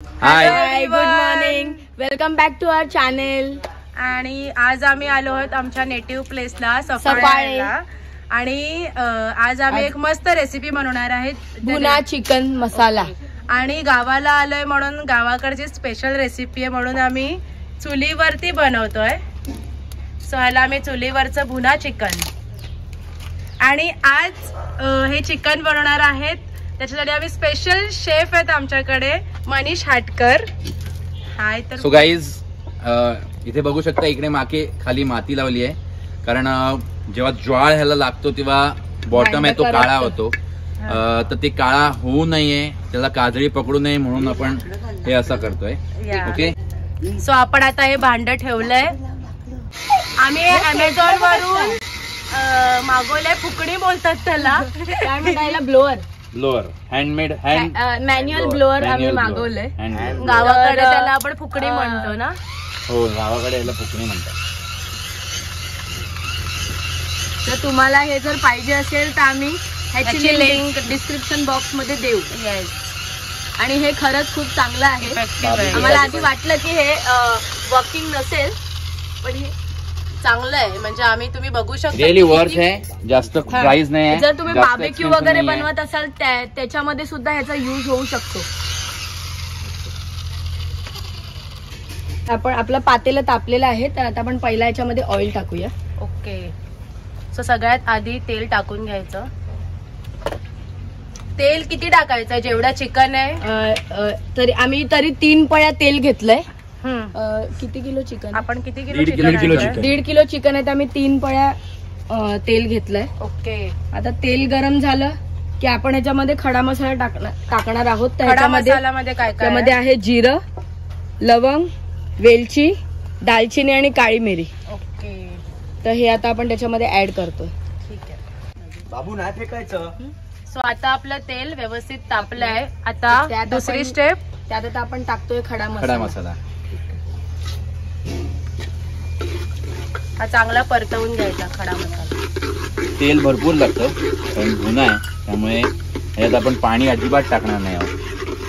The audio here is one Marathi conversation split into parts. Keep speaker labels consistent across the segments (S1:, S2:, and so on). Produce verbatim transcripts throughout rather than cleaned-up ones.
S1: High good morning, welcome back to our channel.
S2: आणि आज आम्ही आलो आहोत आमच्या नेटिव्ह प्लेसला सफाळ्याला. आणि आज आम्ही एक मस्त रेसिपी बनवणार आहेत,
S1: भुना चिकन मसाला.
S2: आणि गावाला आलोय म्हणून गावाकडची स्पेशल रेसिपी आहे म्हणून आम्ही चुलीवरती बनवतोय. सो ह्याला आम्ही चुलीवरचं भुना चिकन. आणि आज हे चिकन बनवणार आहेत, त्याच्यासाठी आम्ही स्पेशल शेफ आहेत आमच्याकडे, मनीष हाटकर. हाय. तर
S3: सो गाईज इथे बघू शकता, इकडे मागे खाली माती लावली आहे, कारण जेव्हा ज्वाळ ह्याला लागतो तेव्हा बॉटम आहे तो काळा होतो. तर ते काळा होऊ नये, त्याला काजळी पकडू नये म्हणून आपण हे असं करतोय. ओके,
S2: सो आपण आता हे भांड ठेवलंय. आम्ही अमेझॉन वरून मागवलंय, फुकणी बोलतात त्याला,
S1: काय म्हणतायला, blower.
S3: Blower, handmade hand
S1: manual blower आम्ही मागवलंय.
S2: गावाकडे त्याला आपण फुकणी म्हणतो ना.
S3: हो, गावाकडे याला फुकणी म्हणतात.
S1: तर तुम्हाला हे जर पाहिजे असेल तर आम्ही ह्याची लिंक डिस्क्रिप्शन बॉक्स मध्ये देऊ. आणि हे खरंच खूप चांगलं आहे. आम्हाला आधी वाटलं की हे वर्किंग नसेल, पण हे चांगलं आहे. म्हणजे आम्ही, तुम्ही बघू शकता,
S3: रिअली वर्थ आहे, जास्त प्राइस नाही आहे.
S1: जर तुम्ही बार्बेक्यू वगैरे बनवत असाल त्याच्यामध्ये सुद्धा ह्याचा यूज होऊ शकतो. आपण आपलं पातेलं तापलेलं आहे, तर आता आपण पहिला याच्यामध्ये ऑइल टाकूया.
S2: ओके, सो सगळ्यात आधी तेल टाकून घ्यायचं. तेल किती टाकायचं जेवढा चिकन आहे?
S1: तरी आम्ही तरी तीन पळ्या तेल घेतलंय. किती किलो चिकन?
S2: आपण किती किलो
S3: दीड किलो चिकन.
S1: दीड किलो चिकन आहे, तर आम्ही तीन पळ्या तेल घेतलंय.
S2: ओके,
S1: आता तेल गरम झालं की आपण ह्याच्यामध्ये खडा मसाला टाकणार टाकणार आहोत.
S2: त्याच्यामध्ये काय
S1: त्यामध्ये आहे जिरं, लवंग, वेलची, दालचिनी आणि काळी मिरी.
S2: ओके,
S1: तर हे आता आपण त्याच्यामध्ये ऍड करतो.
S2: ठीक आहे
S4: बाबू, नाही फेकायचं.
S2: सो आता आपलं तेल व्यवस्थित तापलंय. आता दुसरी स्टेप,
S1: त्यात आता आपण टाकतोय खडा
S3: खडा
S1: मसाला.
S3: मसाला
S2: हा चांगला परतवून घ्यायचा खडा मसाला.
S3: तेल भरपूर लागतं, कारण भुना आहे, त्यामुळे ह्यात आपण पाणी अजिबात टाकणार नाही आहोत.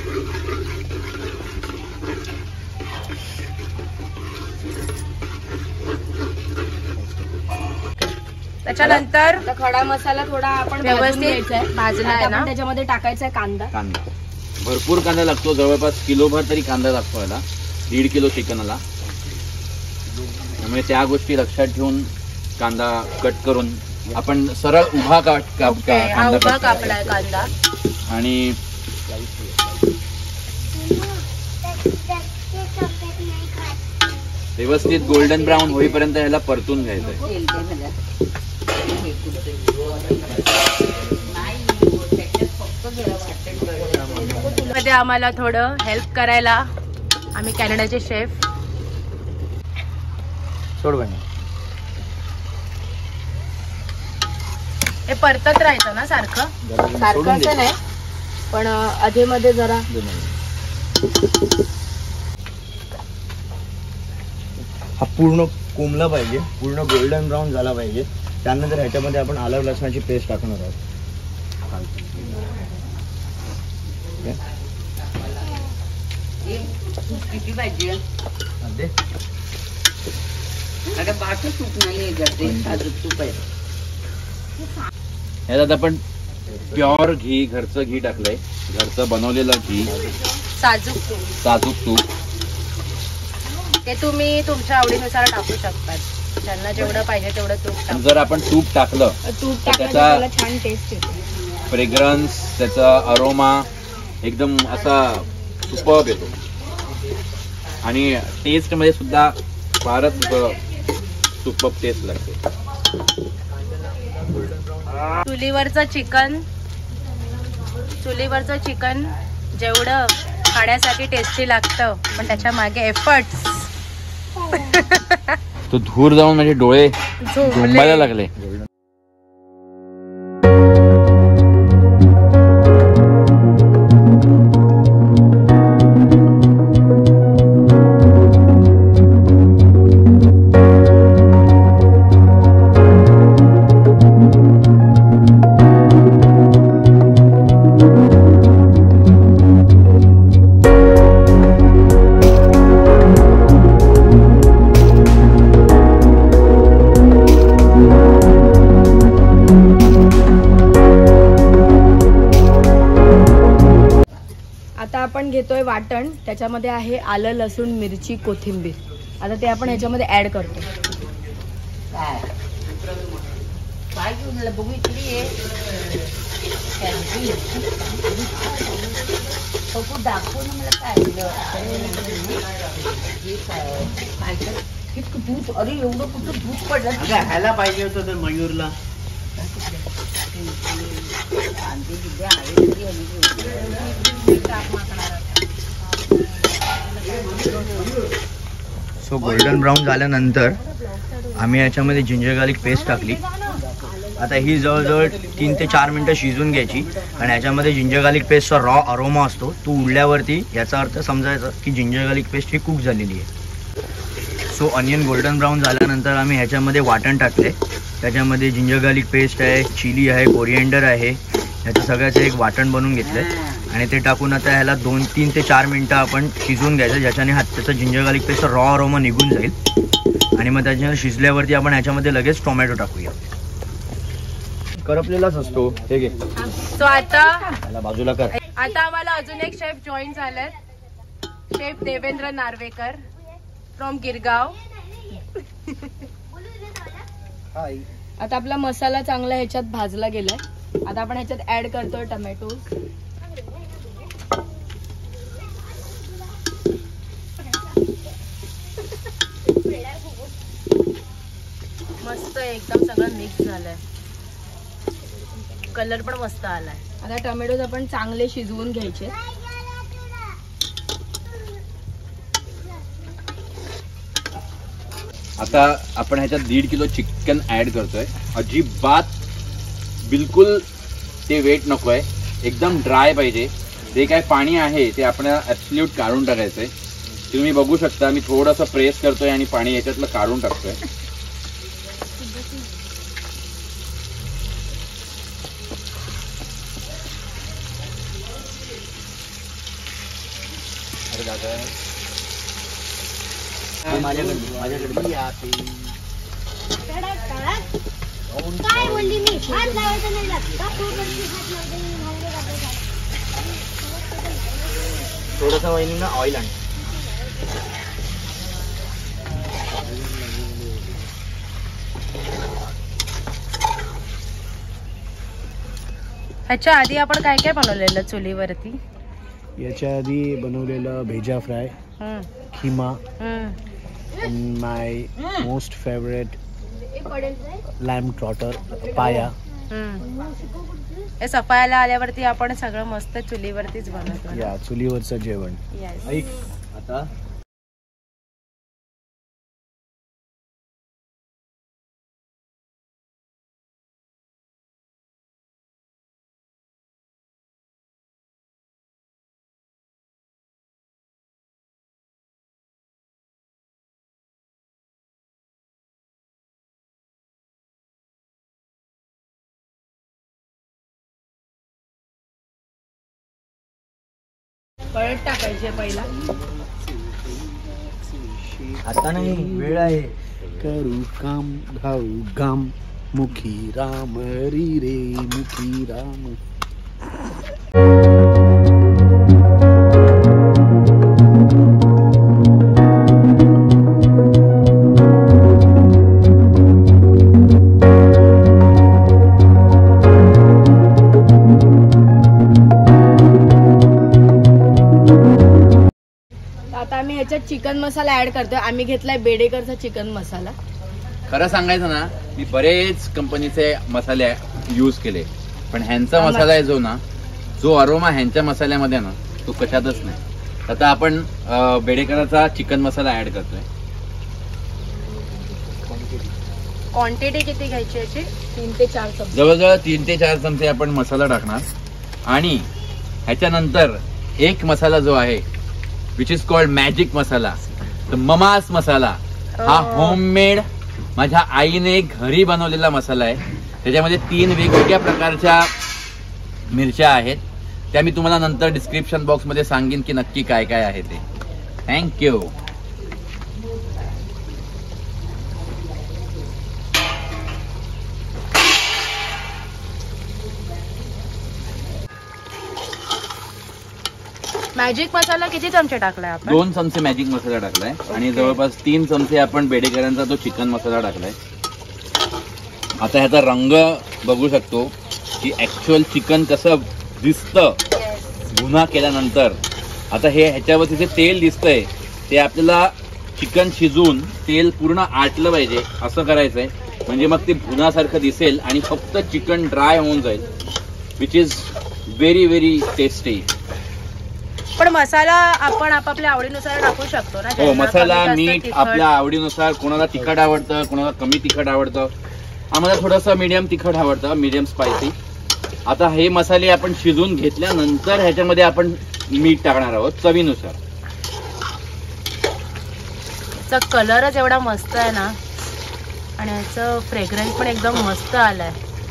S2: त्याच्यानंतर
S1: खडा मसाला थोडा आपण
S2: व्यवस्थित भाजला आहे ना,
S1: त्याच्यामध्ये टाकायचा आहे कांदा.
S3: कांदा भरपूर कांदा लागतो, जवळपास किलोभर तरी कांदा लागतो याला, दीड किलो चिकनला. त्यामुळे त्या गोष्टी लक्षात ठेवून कांदा कट करून आपण सरळ उभा काप
S2: कांदा कापलाय कांदा. आणि
S3: व्यवस्थित गोल्डन ब्राऊन होईपर्यंत ह्याला परतून घ्यायचंय.
S2: मध्ये आम्हाला थोडं हेल्प करायला आम्ही कॅनडाचे शेफ.
S3: सोड बने,
S2: हे परतत राहायचं ना सारखं
S1: सारखं असं नाही, पण आधी मध्ये जरा.
S4: हा पूर्ण कोंबला पाहिजे, पूर्ण गोल्डन ब्राऊन झाला पाहिजे. त्यानंतर ह्याच्यामध्ये आपण आलं लसणाची पेस्ट टाकणार आहोत.
S5: किती पाहिजे? अरे बाटू तूप नाही करते, साजूक तूप आहे.
S3: ह्याच्यात आपण प्युअर घी, घरचं घी टाकलंय, घरचं बनवलेलं घी,
S2: साजूक तूप,
S3: साजूक तूप.
S2: ते तुम्ही तुमच्या आवडीनुसार टाकू शकतात, त्यांना जेवढं पाहिजे तेवढं तूप.
S3: जर आपण तूप टाकलं
S1: तूप
S3: तर
S1: त्याचा छान टेस्ट येतो.
S3: फ्रेग्रन्स, त्याचा अरोमा एकदम असा सुपर्ब येतो. आणि टेस्ट मध्ये सुद्धा फारच सुपर्ब टेस्ट लागते.
S2: चुलीवरचं चिकन चुलीवरचं चिकन जेवढं खाण्यासाठी टेस्टी लागतं, पण त्याच्या मागे एफर्ट्स.
S3: तो धूर जाऊन माझे डोळे झोंबायला लागले.
S1: घेतोय वाटण, त्याच्यामध्ये आहे आलं, लसूण, मिरची, कोथिंबीर. आता ते आपण ह्याच्यामध्ये ऍड करतो.
S5: काय काय घेऊन आला बघू इकडे ये. बघू दाखव ना मला काय काय काय किती दूध. अरे एवढं कुठं दूध पडलं.
S4: ह्याला पाहिजे होतं तर मयूरला. सो गोल्डन ब्राऊन झाल्यानंतर आम्ही याच्यामध्ये जिंजर गार्लिक पेस्ट टाकली. आता ही जवळजवळ तीन ते चार मिनटं शिजून घ्यायची. आणि याच्यामध्ये जिंजर गार्लिक पेस्टचा रॉ अरोमा असतो, तो उडल्यावरती याचा अर्थ समजायचा की जिंजर गार्लिक पेस्ट ही कुक झालेली आहे. सो अनियन गोल्डन ब्राऊन झाल्यानंतर आम्ही ह्याच्यामध्ये वाटण टाकले. त्याच्यामध्ये जिंजर गार्लिक पेस्ट आहे, चिली आहे, कोरिएंडर आहे, ह्याचं सगळ्याचं एक वाटण बनवून घेतलं आहे. आणि ते टाकून आता ह्याला दोन तीन ते चार मिनटं आपण शिजवून घ्यायचं, ज्याच्याने हा त्याचा जिंजर गार्लिक पेस्टचा रॉ अरोमा निघून जाईल. आणि मग त्याच्यानंतर शिजल्यावरती आपण ह्याच्यामध्ये लगेच टोमॅटो टाकूया. करपलेलाच असतो. हे घे.
S2: सो आता
S4: त्याला बाजूला कर.
S2: आता आम्हाला अजून एक शेफ जॉईन झालेत. Chef Devendra Narvekar from Girgaon.
S1: आता आपला मसाला चांगला ह्याच्यात भाजला गेलाय. आता आपण ह्याच्यात ऍड करतोय टोमॅटो.
S2: मस्त एकदम सगळं मिक्स झालंय. कलर पण मस्त आलाय.
S1: आता टोमॅटो आपण चांगले शिजवून घ्यायचे.
S3: आता आपण ह्याच्यात दीड किलो चिकन ऍड करतोय. अजिबात बिलकुल ते वेट नकोय, एकदम ड्राय पाहिजे. जे काय पाणी आहे ते आपण ऍब्सल्यूट काढून टाकायचंय. तुम्ही बघू शकता मी थोडंसं प्रेस करतोय आणि पाणी याच्यातलं काढून टाकतोय.
S4: माझ्याकडे माझ्याकडे
S6: काय बोलली मी? हात लावायचा नाही लागत. का पूर्णपणे हात लावायचा नाही? मला काय कापायचं?
S4: थोडंसं वहिनी ना ऑइल आण.
S2: ह्याच्या आधी आपण काय काय बनवलेलं चुलीवरती?
S7: याच्या आधी बनवलेलं भेजा fry,
S2: hmm,
S7: keema,
S2: hmm.
S7: My most favourite lamb trotter, paya.
S2: Hmm. हे सफायला आल्यावरती आपण सगळं मस्त चुलीवरतीच बनवतो ना?
S7: या चुलीवरचं जेवण.
S2: Yes.
S4: ऐक आता
S1: हळद टाकायची पहिला.
S4: आता नाही, वेळ आहे.
S7: करू काम धाऊ गाम, मुखी राम री रे मुखी राम.
S1: आता आम्ही ह्याच्यात चिकन मसाला ऍड करतोय. आम्ही घेतलाय बेडेकरचा चिकन मसाला.
S3: खरं सांगायचं ना, मी बरेच कंपनीचे मसाले यूज केले, पण ह्यांचा मसाला आहे जो ना, जो अरोमा ह्यांच्या मसाल्यामध्ये ना, तो कशातच नाही. आता आपण अं, बेडेकरचा चिकन मसाला ऍड करतोय.
S2: क्वांटिटी किती घ्यायची याची?
S1: तीन ते चार चमचे.
S3: जवळजवळ तीन ते चार चमचे आपण मसाला टाकणार. आणि ह्याच्यानंतर एक मसाला जो आहे which is called magic masala, तर ममास मसाला. हा होममेड माझ्या आईने घरी बनवलेला मसाला आहे. त्याच्यामध्ये तीन वेगवेगळ्या प्रकारच्या मिरच्या आहेत. त्या मी तुम्हाला नंतर डिस्क्रिप्शन बॉक्समध्ये सांगेन की नक्की काय काय आहे ते. थँक्यू.
S2: मॅजिक मसाला किती चमचे टाकलाय आपण?
S3: दोन चमचे मॅजिक मसाला टाकलाय आणि जवळपास तीन चमचे आपण बेडेकरांचा तो चिकन मसाला टाकलाय. आता ह्याचा रंग बघू शकतो की ऍक्च्युअल चिकन कसं दिसतं भुना केल्यानंतर. आता हे ह्याच्यावरती जे तेल दिसतंय ते आपल्याला चिकन शिजून तेल पूर्ण आटलं पाहिजे असं करायचंय, म्हणजे मग ते भुनासारखं दिसेल आणि फक्त चिकन ड्राय होऊन जाईल, which is very very tasty.
S2: पण मसाला आपण आपापल्या आवडीनुसार टाकू शकतो ना?
S3: हो, मसाला मीठ आपल्या आवडीनुसार. कोणाला तिखट आवडतं, कोणाला कमी तिखट आवडतं. आम्हाला थोडंसं मीडियम तिखट आवडतं, मीडियम स्पायसी. आता हे मसाले आपण शिजून घेतल्यानंतर ह्याच्यामध्ये आपण मीठ टाकणार आहोत चवीनुसार.
S2: चा कलरच एवढा मस्त आहे ना आणि ह्याचं फ्रेग्रन्स पण एकदम मस्त आलाय.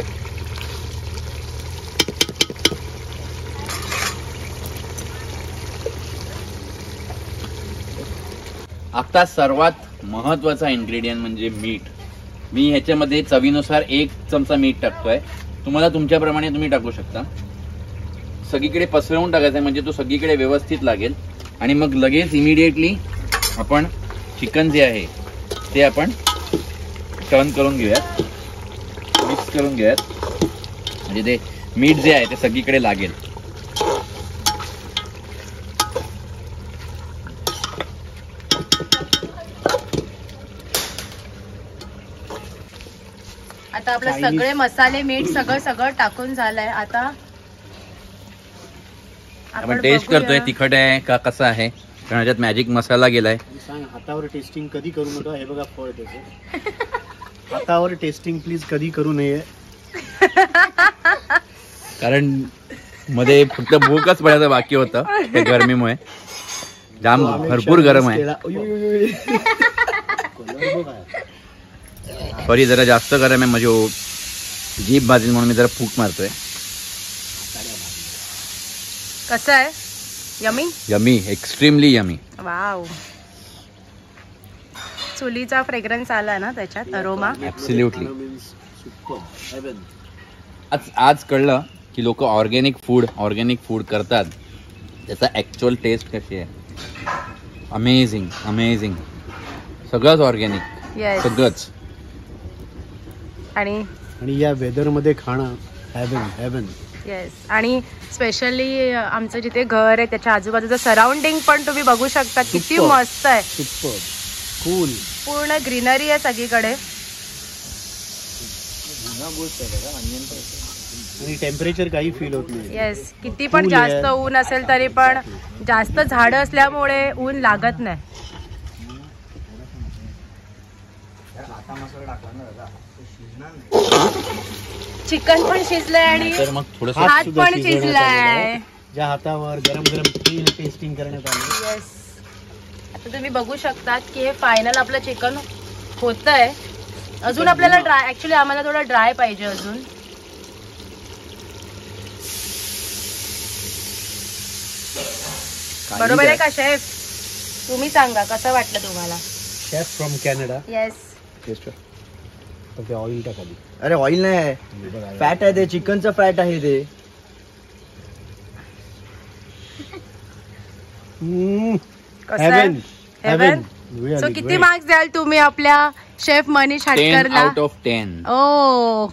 S3: आता सर्वात महत्वाचा इन्ग्रेडियंट म्हणजे मीठ. मी ह्याच्यामध्ये चवीनुसार एक चमचा मीठ टाकतोय. तुम्हाला तुमच्याप्रमाणे तुम्ही टाकू शकता. सगळीकडे पसरवून टाकायचं म्हणजे तो सगळीकडे व्यवस्थित लागेल. आणि मग लगेच इमिडिएटली आपण चिकन जे आहे ते आपण टर्न करून घेऊयात, मिक्स करून घेऊयात, म्हणजे ते मीठ जे आहे ते सगळीकडे लागेल.
S2: आता आपले सगळे मसाले मीठ सगळं सगळं टाकून झालंय. आता
S3: आपण टेस्ट करतोय तिखट आहे का कसं आहे, कारण ह्याच्यात मॅजिक मसाला गेलाय.
S7: सांग, हातावर टेस्टिंग कधी करू नका. हे बघा फळ त्याचं. हातावर टेस्टिंग प्लीज कधी करू नये,
S3: कारण मध्ये फक्त भूकच पडायचं बाकी होतं ते गरमीमुळे. जाम भरपूर गरम आहे. सॉरी, जरा जास्त गरम आहे, म्हणजे जीभ भाजेल म्हणून मी जरा फूक मारतोय.
S2: कसं आहे? Yummy
S3: yummy, extremely yummy.
S2: Wow, चुलीचा फ्रेग्रन्स आला ना त्याच्यात, अरोमा.
S3: ऍब्सोल्युटली. आज आज कळलं की लोक ऑर्गॅनिक फूड ऑर्गॅनिक फूड करतात, त्याचा ऍक्च्युअल टेस्ट कशी आहे. Amazing amazing. सगळंच ऑर्गॅनिक,
S2: येस.
S3: सगळंच.
S2: आणि
S7: आणि या वेदर मध्ये खाणं हेवन हेवन.
S2: येस. आणि स्पेशली आमचं जिथे घर आहे त्याच्या आजूबाजूचं सराउंडिंग पण तुम्ही बघू शकता किती
S7: Superb.
S2: मस्त आहे.
S7: Super cool.
S2: पूर्ण ग्रीनरी आहे सगळीकडे.
S7: आणि टेम्परेचर काही फील होत नाही.
S2: येस. किती पण
S7: Cool
S2: जास्त
S7: आहे.
S2: ऊन असेल तरी पण जास्त झाडं असल्यामुळे ऊन लागत नाही. चिकन पण शिजलंय आणि
S3: तर मग थोडस
S2: हात
S7: सुद्धा
S2: पण
S7: शिजवण्यात
S2: शिजलाय.
S7: आलेला आहे. ज्या हातावर गरम गरम तेल टेस्टिंग करण्यात आलं.
S2: येस. आता तुम्ही बघू शकतात की हे फायनल आपलं चिकन होतंय. अजून आपल्याला ड्राय, ऍक्च्युली आम्हाला थोडं ड्राय पाहिजे अजून. बरोबर आहे का शेफ? तुम्ही सांगा कसं वाटलं तुम्हाला?
S7: Chef from Canada.
S2: येस.
S7: ते ऑइल टाका.
S4: अरे ऑइल नाही, फॅट आहे ते, चिकनचं फॅट आहे ते.
S7: Heaven
S2: heaven. सो किती मार्क्स द्याल तुम्ही आपल्या शेफ मनीष
S3: टेन
S2: हाटकरला?
S3: Out of ten.
S2: ओ,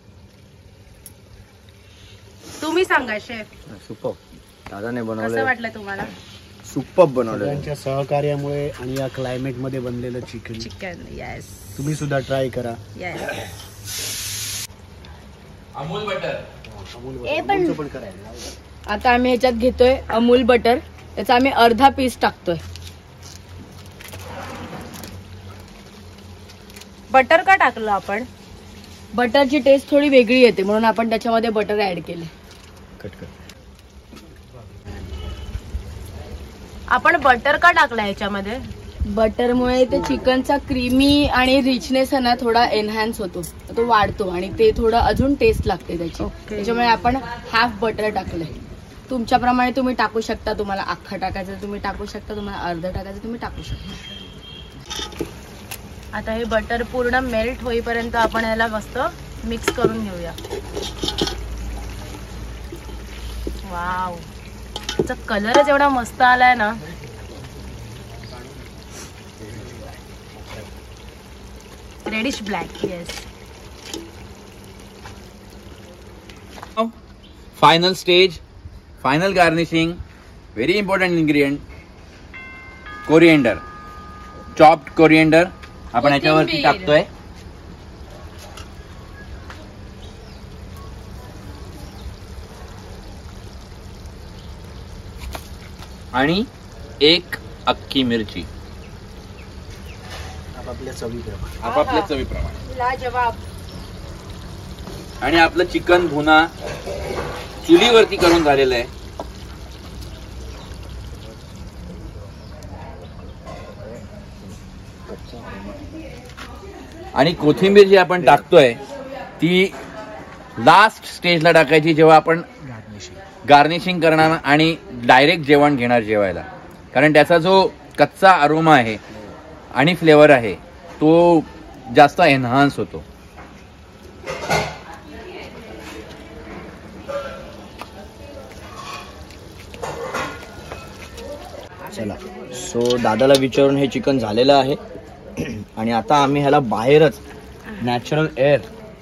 S2: तुम्ही सांगा शेफ,
S4: सुपर. दादाने
S2: कसं
S4: बनवलं,
S2: वाटलं तुम्हाला?
S4: सुपर बनवलं.
S7: सगळ्यांच्या सहकार्यामुळे आणि या क्लायमेट मध्ये बनलेलं चिकन
S2: चिकन. येस.
S7: तुम्ही सुद्धा ट्राय करा.
S2: येस.
S3: अमूल बटर.
S6: ए पण
S7: पण करायला
S1: आता आम्ही ह्याच्यात घेतोय अमूल बटर. त्याचा आम्ही अर्धा पीस टाकतोय.
S2: बटर का टाकलं आपण?
S1: बटरची टेस्ट थोडी वेगळी येते म्हणून आपण त्याच्यामध्ये बटर ऍड केले.
S7: कट कर.
S2: आपण बटर का टाकलं ह्याच्यामध्ये?
S1: बटरमुळे ते चिकनचा क्रीमी आणि रिचनेस आहे ना थोडा एनहान्स होतो, तो वाढतो आणि ते थोडं अजून टेस्ट लागते त्याची.
S2: Okay.
S1: त्याच्यामुळे आपण हाफ बटर टाकलंय. तुमच्याप्रमाणे तुम्ही टाकू शकता. तुम्हाला अख्खा टाकायचं तुम्ही टाकू शकता, तुम्हाला अर्ध टाकायचं तुम्ही टाकू शकता.
S2: आता हे बटर पूर्ण मेल्ट होईपर्यंत आपण ह्याला मस्त मिक्स करून घेऊया. वाव, त्याचा कलरच एवढा मस्त आलाय ना. Reddish black. Yes.
S3: Final stage, final garnishing. Very important ingredient coriander. Chopped coriander आपण याच्यावरती टाकतोय. आणि एक अख्खी मिरची
S4: आपापल्या चवीप्रमाणे.
S3: आपापल्या चवीप्रमाणे.
S2: लाजवाब.
S3: आणि आपलं चिकन भुना चुलीवरती करून झालेलं आहे. आणि कोथिंबीर जी आपण टाकतोय ती लास्ट स्टेजला टाकायची, जेव्हा आपण गार्निशिंग करणार आणि डायरेक्ट जेवण घेणार जेवायला. कारण त्याचा जो कच्चा अरोमा आहे आणि फ्लेवर आहे तो जास्त एनहान्स होतो.
S4: चला, सो दादाला विचारून हे चिकन झालेलं आहे. आणि आता आम्ही ह्याला बाहेरच नॅचरल एअर,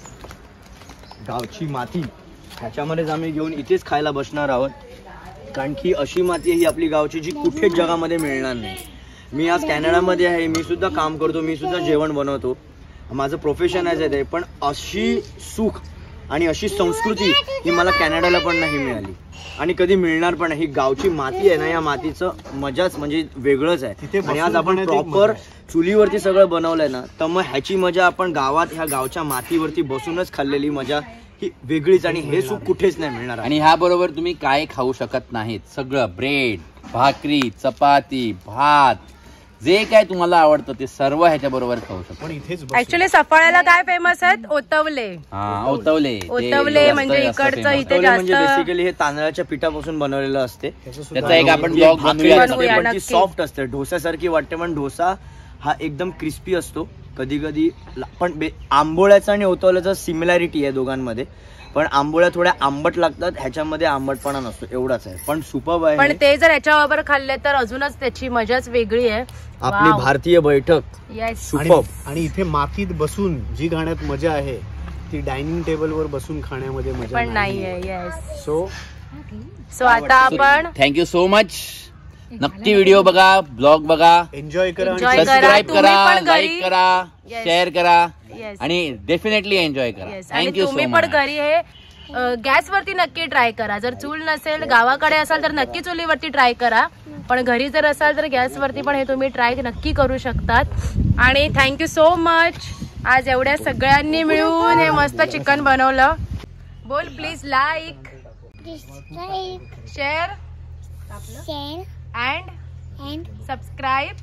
S4: गावची माती ह्याच्यामध्येच आम्ही घेऊन इथेच खायला बसणार आहोत. कारण की अशी माती ही आपली गावची जी कुठेच जगामध्ये मिळणार नाही. मी आज कॅनडामध्ये आहे, मी सुद्धा काम करतो, मी सुद्धा जेवण बनवतो, माझं प्रोफेशन आहे ते. पण अशी सुख आणि अशी संस्कृती ही मला कॅनडाला पण नाही मिळाली आणि कधी मिळणार पण नाही. ही गावची माती आहे ना, या मातीचं मजाच म्हणजे वेगळंच आहे. आणि आज आपण प्रॉपर चुलीवरती सगळं बनवलंय ना, तर मग ह्याची मजा आपण गावात ह्या गावच्या मातीवरती बसूनच खाल्लेली मजा ही वेगळीच. आणि हे सुख कुठेच नाही मिळणार.
S3: आणि ह्या बरोबर तुम्ही काय खाऊ शकत नाहीत. सगळं ब्रेड, भाकरी, चपाती, भात, जे काय तुम्हाला आवडतं ते सर्व ह्याच्या बरोबर खाऊ शकतो.
S2: ऍक्च्युली सफाळ्याला काय फेमस आहेत? ओतवले.
S3: हा, ओतवले.
S2: ओतवले म्हणजे इकडचं इथे जास्त
S4: म्हणजे बेसिकली हे तांदळाच्या पिठापासून बनवलेलं असते.
S3: त्याचा एक आपण ब्लॉग बनवूया.
S4: सॉफ्ट असते, डोस्यासारखी वाटते, पण डोसा हा एकदम क्रिस्पी असतो. कधी कधी पण आंबोळ्याचा आणि ओतवल्याचा सिमिलॅरिटी आहे दोघांमध्ये, पण आंबोळ्या थोड्या आंबट लागतात, ह्याच्यामध्ये आंबटपणा नसतो, एवढाच आहे. पण सुपर्ब आहे.
S2: पण ते जर याच्याबरोबर खाल्ले तर अजूनच त्याची मजाच वेगळी आहे.
S4: आपली भारतीय बैठक.
S2: येस.
S4: सुपर्ब.
S7: आणि इथे मातीत बसून जी खाण्यात मजा आहे ती डायनिंग टेबलवर बसून खाण्यामध्ये मजा
S2: पण नाहीये. येस.
S7: सो
S2: सो आता आपण
S3: थँक्यू सो मच. नक्की व्हिडिओ बघा, ब्लॉग बघा,
S7: एन्जॉय करा,
S2: Enjoy करा.
S3: सबस्क्राईब
S2: तुम्ही
S3: करा,
S2: पण घरी-
S3: लाईक करा,
S2: Yes.
S3: शेअर करा
S2: Yes.
S3: आणि डेफिनेटली एन्जॉय करा.
S2: येस. आणि
S3: थँक्यू
S2: तुम्ही
S3: सो
S2: पण
S3: मच.
S2: घरी हे गॅस वरती नक्की ट्राय करा. जर चूल नसेल, गावाकडे असाल तर नक्की चुलीवरती ट्राय करा. पण घरी जर असाल तर गॅस वरती पण हे तुम्ही ट्राय नक्की करू शकतात. आणि थँक्यू सो मच. आज एवढ्या सगळ्यांनी मिळून हे मस्त चिकन बनवलं. बोल please. Like,
S6: Dislike,
S2: share
S6: share,
S2: and
S6: and
S2: subscribe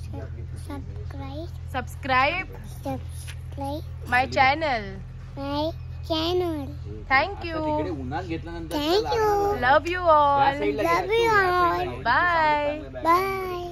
S6: subscribe,
S2: subscribe
S6: subscribe
S2: my channel.
S6: my channel.
S2: Thank you.
S3: उन्हात घेतल्यानंतर
S6: Thank you.
S2: Love you all.
S6: Love you all.
S2: Bye.
S6: Bye.